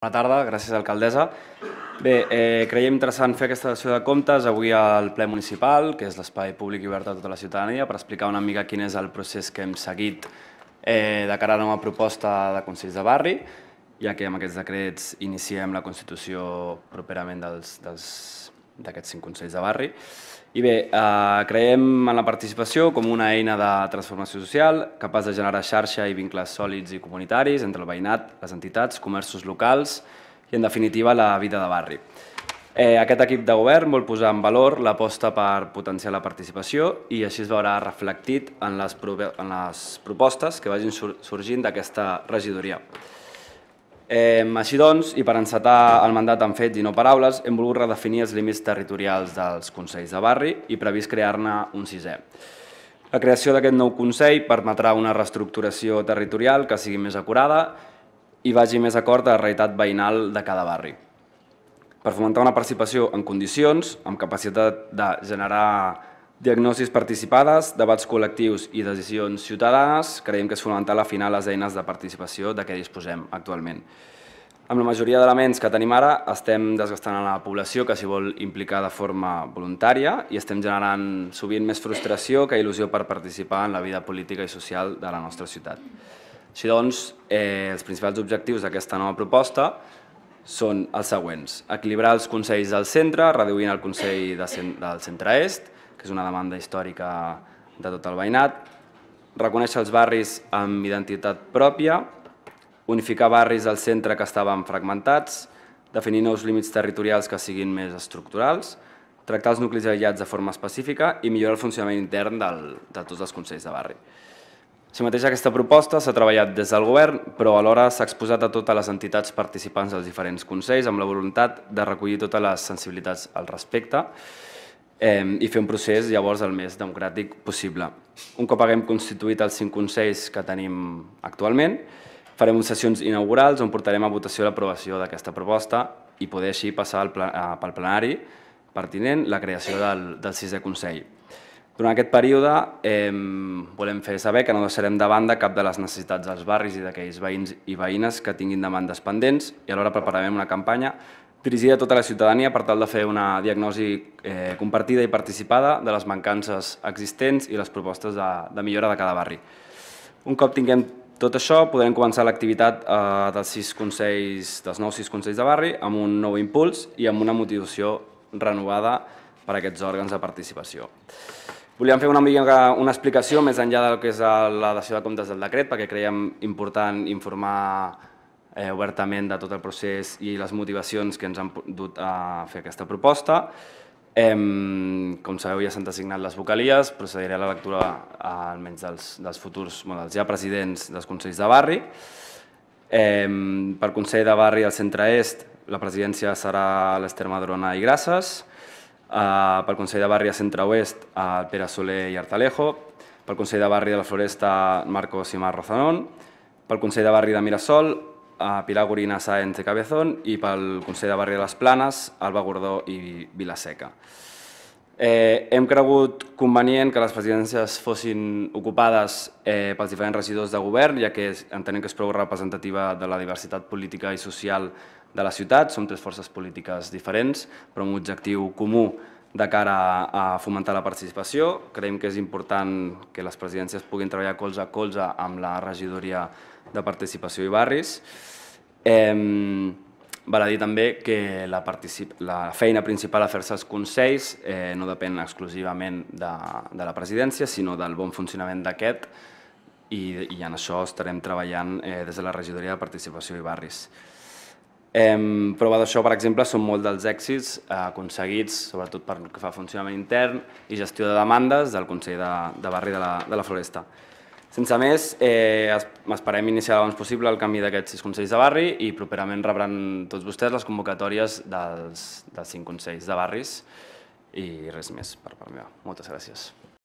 Bona tarda, gràcies alcaldessa. Bé, creiem interessant fer aquesta sessió de comptes avui al ple municipal, que és l'espai públic i obert a tota la ciutadania, per explicar una mica quin és el procés que hem seguit de cara a la nova proposta de Consells de Barri, ja que amb aquests decrets iniciem la constitució properament d'aquests 5 Consells de Barri. I bé, creiem en la participació com una eina de transformació social capaç de generar xarxa i vincles sòlids i comunitaris entre el veïnat, les entitats, comerços locals i, en definitiva, la vida de barri. Aquest equip de govern vol posar en valor l'aposta per potenciar la participació i així es veurà reflectit en les propostes que vagin sorgint d'aquesta regidoria. Així doncs, i per encetar el mandat en fets i no paraules, hem volgut redefinir els límits territorials dels Consells de Barri i previst crear-ne un 6è. La creació d'aquest nou Consell permetrà una reestructuració territorial que sigui més acurada i vagi més acord a la realitat veïnal de cada barri. Per fomentar una participació en condicions, amb capacitat de generar diagnosis participades, debats col·lectius i decisions ciutadanes, creiem que és fonamental afinar les eines de participació de què disposem actualment. Amb la majoria d'elements que tenim ara, estem desgastant a la població que s'hi vol implicar de forma voluntària i estem generant sovint més frustració que il·lusió per participar en la vida política i social de la nostra ciutat. Així doncs, els principals objectius d'aquesta nova proposta són els següents. Equilibrar els consells del centre, reduint el consell del centre-est, que és una demanda històrica de tot el veïnat, reconèixer els barris amb identitat pròpia, unificar barris del centre que estaven fragmentats, definir nous límits territorials que siguin més estructurals, tractar els nuclis aïllats de forma específica i millorar el funcionament intern de tots els consells de barri. Així mateix, aquesta proposta s'ha treballat des del govern, però alhora s'ha exposat a totes les entitats participants dels diferents consells amb la voluntat de recollir totes les sensibilitats al respecte i fer un procés llavors el més democràtic possible. Un cop haguem constituït els 5 consells que tenim actualment, farem sessions inaugurals on portarem a votació l'aprovació d'aquesta proposta i poder així passar pel plenari pertinent la creació del 6è Consell. Durant aquest període volem fer saber que no deixarem de banda cap de les necessitats dels barris i d'aquells veïns i veïnes que tinguin demandes pendents i alhora prepararem una campanya dirigida a tota la ciutadania per tal de fer una diagnosi compartida i participada de les mancances existents i les propostes de millora de cada barri. Un cop tinguem tot això, podrem començar l'activitat dels nous 6 consells de barri amb un nou impuls i amb una motivació renovada per a aquests òrgans de participació. Volíem fer una explicació més enllà del que és la dació de comptes del decret, perquè creiem important informar obertament de tot el procés i les motivacions que ens han dut a fer aquesta proposta. Com sabeu, ja s'han designat les vocalies, procediré a la lectura almenys dels futurs, dels ja presidents dels consells de barri. Per Consell de Barri al centre-est, la presidència serà l'Ester Madrona i Grasses. Pel Consell de Barri al centre-oest, el Pere Soler i Artalejo. Pel Consell de Barri de la Floresta, Marcos i Mar Rozanón. Pel Consell de Barri de Mirasol, Pilar Gorina Sáenz de Cabezón, i pel Consell de Barri de les Planes, Alba Gordó i Vilaseca. Hem cregut convenient que les presidències fossin ocupades pels diferents regidors de govern, ja que entenem que és prou representativa de la diversitat política i social de la ciutat. Som 3 forces polítiques diferents, però amb un objectiu comú de cara a fomentar la participació. Creiem que és important que les presidències puguin treballar colze a colze amb la regidoria de participació i barris. Val a dir també que la feina principal a fer-se als consells no depèn exclusivament de la presidència, sinó del bon funcionament d'aquest, i en això estarem treballant des de la regidoria de participació i barris. Prova d'això, per exemple, són molts dels èxits aconseguits, sobretot pel que fa a funcionament intern i gestió de demandes del Consell de Barri de la Floresta. Sense més, esperem iniciar l'abans possible el canvi d'aquests 6 consells de barri i properament rebran tots vostès les convocatòries dels 5 consells de barris i res més per part meva. Moltes gràcies.